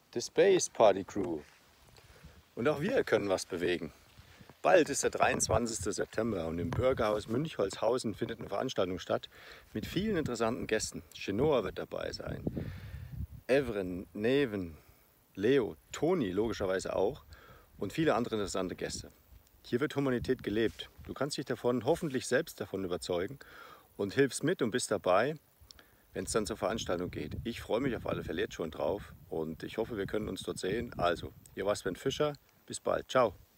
The Space Party Crew. Und auch wir können was bewegen. Bald ist der 23. September und im Bürgerhaus Münchholzhausen findet eine Veranstaltung statt mit vielen interessanten Gästen. Chenoa wird dabei sein, Evren, Neven, Leo, Toni logischerweise auch und viele andere interessante Gäste. Hier wird Humanität gelebt. Du kannst dich davon hoffentlich selbst davon überzeugen und hilfst mit und bist dabei, wenn es dann zur Veranstaltung geht. Ich freue mich auf alle Fälle jetzt schon drauf und ich hoffe, wir können uns dort sehen. Also, hier war Sven Fischer. Bis bald. Ciao.